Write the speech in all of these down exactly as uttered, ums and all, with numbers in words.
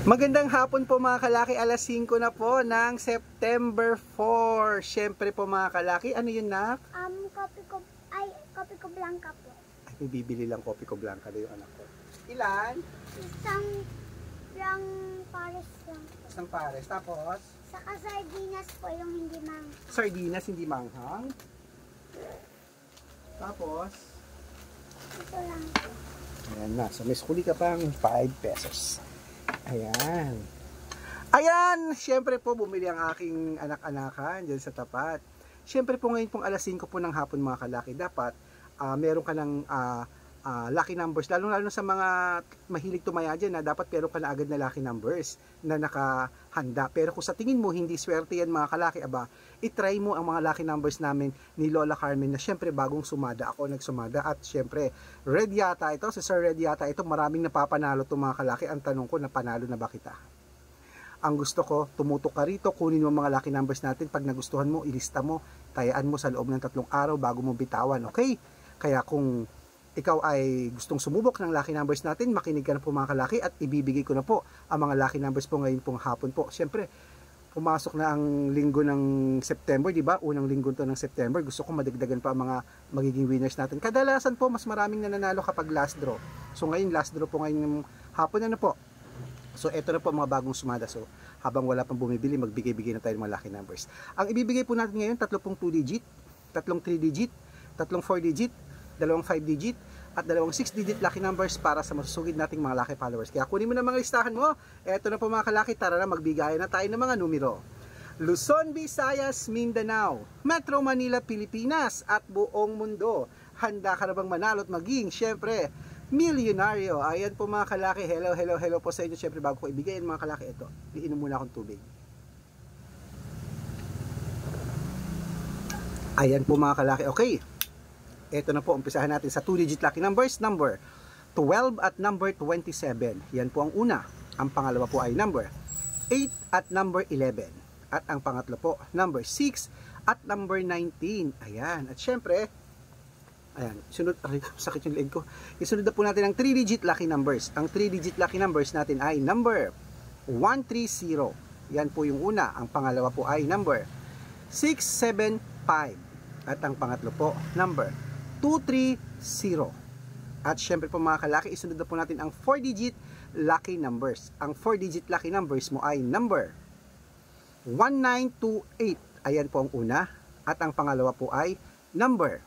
Magandang hapon po mga kalaki, alas singko na po ng September four. Siyempre po mga kalaki, ano yun na? Um, kopi ko, ay, kopi ko blanca po. Ay, bibili lang kopi ko blanca na yung anak ko. Ilan? Isang lang pares lang po. Isang pares. Tapos? Saka sardinas po yung hindi mang. Sardinas, hindi manghang. Tapos? Ito lang po. Ayan na. So may sukuli ka pang five pesos. Ayan. Ayan! Siyempre po, bumili ang aking anak-anakan dyan sa tapat. Siyempre po ngayon pong alas singko po ng hapon mga kalaki, dapat uh, meron ka ng uh, uh, lucky numbers. Lalo-lalo sa mga mahilig tumaya dyan, na dapat meron ka na agad na lucky numbers na nakahanda. Pero kung sa tingin mo, hindi swerte yan mga kalaki, aba, itry mo ang mga lucky numbers namin ni Lola Carmen na siyempre bagong sumada. Ako nagsumada at siyempre red yata ito, si Sir Red yata ito, maraming napapanalo itong mga kalaki. Ang tanong ko, napanalo na ba kita? Ang gusto ko, tumutok ka rito, kunin mo mga lucky numbers natin. Pag nagustuhan mo, ilista mo, tayaan mo sa loob ng tatlong araw bago mo bitawan, okay? Kaya kung ikaw ay gustong sumubok ng lucky numbers natin, makinig ka na po mga kalaki at ibibigay ko na po ang mga lucky numbers po ngayon pong hapon po. Siyempre, pumasok na ang linggo ng September, di ba? Unang linggo to ng September. Gusto ko madagdagan pa ang mga magiging winners natin. Kadalasan po, mas maraming nananalo kapag last draw. So ngayon, last draw po ngayon hapon na na po. So eto na po mga bagong sumada. So habang wala pang bumibili, magbigay-bigay na tayo ng mga lucky numbers. Ang ibibigay po natin ngayon, tatlo pong two digit, tatlong three digit, tatlong four digit, dalawang five digit, at dalawang six digit lucky numbers para sa masusugid nating mga lucky followers. Kaya kunin mo na mga listahan mo. Eto na po mga kalaki, tara na magbigay na tayo ng mga numero. Luzon, Visayas, Mindanao, Metro Manila, Pilipinas, at buong mundo. Handa ka na bang manalo at maging, syempre, milyonaryo? Ayan po mga kalaki, hello, hello, hello po sa inyo. Syempre bago ko ibigay mga kalaki, ito, iinom muna akong tubig. Ayan po mga kalaki, okay. Ito na po, umpisahan natin sa two digit lucky numbers, number twelve at number twenty-seven. Yan po ang una. Ang pangalawa po ay number eight at number eleven. At ang pangatlo po, number six at number nineteen. Ayan. At syempre, ayan, sunod, aray, sakit yung leg ko. Isunod na po natin ang three digit lucky numbers. Ang three digit lucky numbers natin ay number one three zero. Yan po yung una. Ang pangalawa po ay number six seven five. At ang pangatlo po, number two three zero. At syempre po mga kalaki, isunod na po natin ang four digit lucky numbers. Ang four digit lucky numbers mo ay number one nine two eight. Ayan po ang una. At ang pangalawa po ay number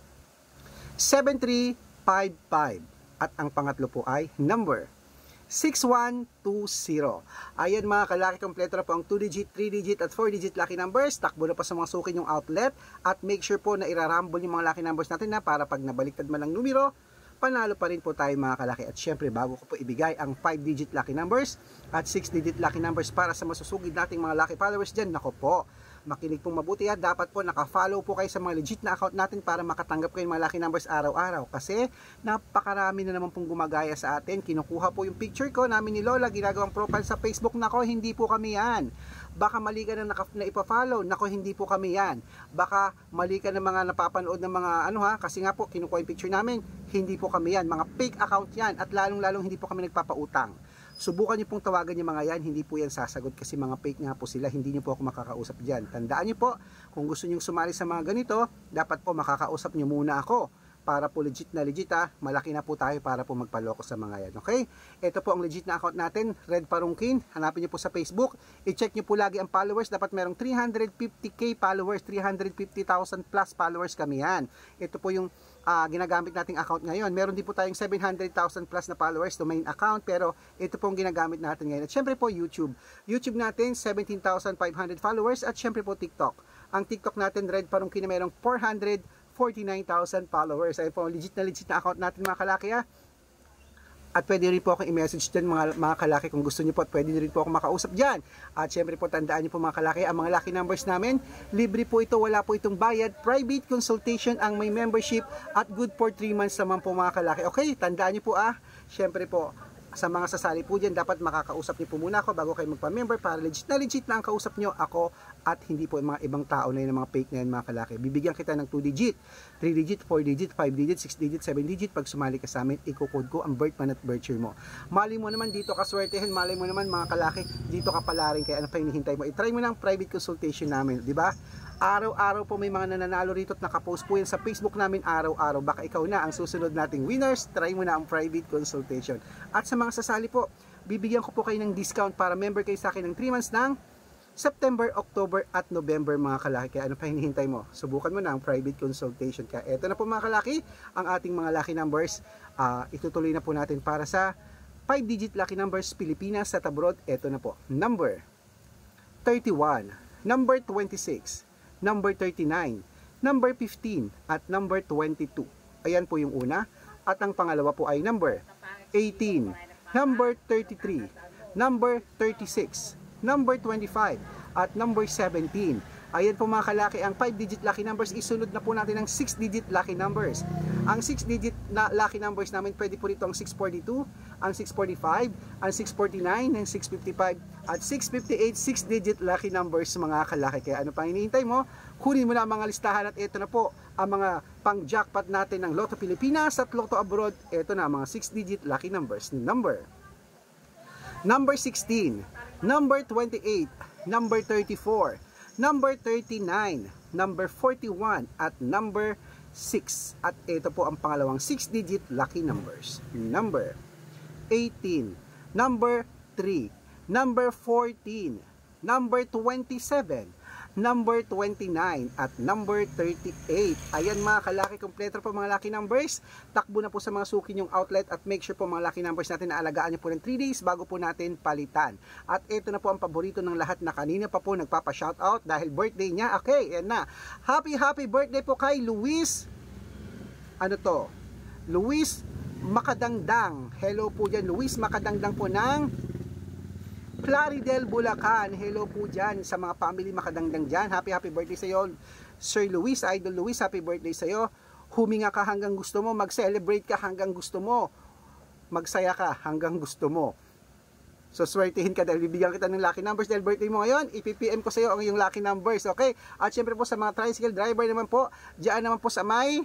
seven three five five. At ang pangatlo po ay number six one two zero. Ayan mga kalaki, kompleto na po ang two digit, three digit at four digit lucky numbers. Takbo na pa sa mga suki yung outlet. At make sure po na irarambol yung mga lucky numbers natin na para pag nabaliktad man ang numero, panalo pa rin po tayo mga kalaki. At syempre bago ko po ibigay ang five digit lucky numbers at six digit lucky numbers para sa masusugid nating mga lucky followers dyan, nako po, makinig pong mabuti ha. Dapat po naka-follow po kayo sa mga legit na account natin para makatanggap kayo ng mga lucky numbers araw-araw. Kasi napakarami na naman pong gumagaya sa atin. Kinukuha po yung picture ko namin ni Lola, ginagawang profile sa Facebook. Nako, hindi po kami yan. Baka mali ka na, na ipa-follow. Nako, hindi po kami yan. Baka mali ka na mga napapanood ng mga ano ha. Kasi nga po, kinukuha yung picture namin. Hindi po kami yan. Mga fake account yan. At lalong-lalong hindi po kami nagpapautang. Subukan niyo pong tawagan yung mga yan, hindi po yan sasagot kasi mga fake nga po sila, hindi niyo po ako makakausap dyan. Tandaan niyo po, kung gusto niyo sumali sa mga ganito, dapat po makakausap niyo muna ako para po legit na legit ha, malaki na po tayo para po magpaloko sa mga yan, okay? Ito po ang legit na account natin, Red Parungkin, hanapin niyo po sa Facebook, i-check niyo po lagi ang followers, dapat merong three hundred fifty K followers, three hundred fifty thousand plus followers kami yan. Ito po yung Uh, ginagamit nating account ngayon. Meron din po tayong seven hundred thousand plus na followers to main account, pero ito pong ginagamit natin ngayon. At syempre po YouTube. YouTube natin seventeen thousand five hundred followers at syempre po TikTok. Ang TikTok natin, Red Parungkin, na merong four hundred forty-nine thousand followers. Ayun po, legit na legit na account natin mga kalaki ha. At pwede rin po akong i-message dyan mga, mga kalaki kung gusto niyo po, at pwede rin po akong makausap dyan. At syempre po, tandaan niyo po mga kalaki, ang mga lucky numbers namin, libre po ito, wala po itong bayad, private consultation ang may membership at good for three months naman po mga kalaki. Okay, tandaan niyo po ah, syempre po, Sa mga sasali po dyan, dapat makakausap niyo po muna ako bago kayo magpa-member para legit na legit na ang kausap niyo ako at hindi po yung mga ibang tao na yun, mga fake na yun mga kalaki. Bibigyan kita ng two digit, three digit, four digit, five digit, six digit, seven digit. Pag sumali ka sa amin, i-code ko ang birth month at birth year mo. Mali mo naman dito ka swertehin, mali mo naman mga kalaki, dito ka pala rin, kaya ano pa hinihintay mo? I-try mo ng private consultation namin, di ba? Araw-araw po may mga nananalo rito at nakapost po yan sa Facebook namin araw-araw. Baka ikaw na ang susunod nating winners, try mo na ang private consultation. At sa mga sasali po, bibigyan ko po kayo ng discount para member kayo sa akin ng three months ng September, October at November mga kalaki. Kaya ano pa hinihintay mo? Subukan mo na ang private consultation. Kaya eto na po mga kalaki, ang ating mga lucky numbers. Uh, itutuloy na po natin para sa five digit lucky numbers Pilipinas at abroad. Eto na po. Number thirty-one, number twenty-six, number thirty-nine, number fifteen, at number twenty-two. Ayan po yung una. At ang pangalawa po ay number eighteen, number thirty-three, number thirty-six, number twenty-five, at number seventeen. Ayan po mga kalaki, ang five digit lucky numbers, isunod na po natin ang six digit lucky numbers. Ang six digit na lucky numbers namin, pwede po rito ang six forty-two, ang six forty-five, ang six forty-nine, ang six fifty-five, at six fifty-eight, six digit lucky numbers mga kalaki. Kaya ano pang hinihintay mo? Kunin mo na ang mga listahan at ito na po ang mga pang-jackpot natin ng Lotto Pilipinas at Lotto Abroad. Ito na mga six digit lucky numbers. Number Number sixteen, number twenty-eight, number thirty-four, number thirty-nine, number forty-one, at number six. At ito po ang pangalawang six digit lucky numbers. Number eighteen, number three, number fourteen, number twenty-seven, number twenty-nine, at number thirty-eight. Ayan mga kalaki, kompleto po mga lucky numbers. Takbo na po sa mga suki yung outlet at make sure po mga lucky numbers natin na alagaan nyo po ng three days bago po natin palitan. At ito na po ang paborito ng lahat na kanina pa po nagpapa-shoutout dahil birthday niya. Okay, yan na. Happy happy birthday po kay Luis. Ano to? Luis Makadangdang. Hello po dyan, Luis Makadangdang po ng Plaridel, Bulacan. Hello po dyan sa mga family Makadangdang dyan. Happy happy birthday sa iyo, Sir Luis, Idol Luis. Happy birthday sa iyo. Huminga ka hanggang gusto mo, mag-celebrate ka hanggang gusto mo, magsaya ka hanggang gusto mo. So swertihin ka dahil bibigyan kita ng lucky numbers dahil birthday mo ngayon. I-P P M ko sa iyo ang iyong lucky numbers, okay? At syempre po sa mga tricycle driver naman po, diyan naman po sa may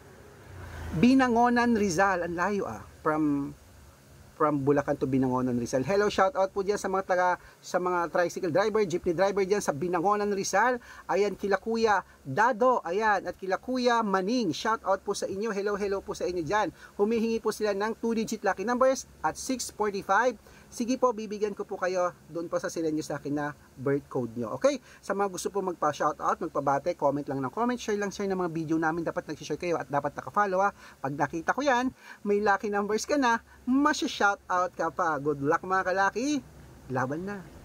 Binangonan, Rizal. Ang layo ah, from from Bulacan to Binangonan, Rizal. Hello, shout out po diyan sa mga taga sa mga tricycle driver, jeepney driver diyan sa Binangonan, Rizal. Ayan, kila Kuya Dado, ayan, at kila Kuya Maning. Shout out po sa inyo. Hello, hello po sa inyo diyan. Humihingi po sila ng two digit lucky numbers at six forty-five. Sige po, bibigyan ko po kayo doon po sa sila nyo sa akin na birth code nyo. Okay? Sa mga gusto po magpa-shoutout, magpabate, comment lang ng comment, share lang share ng mga video namin. Dapat nag-share kayo at dapat nakafollow ha. Pag nakita ko yan, may lucky numbers ka na, masya-shoutout ka pa. Good luck mga kalaki. Laban na.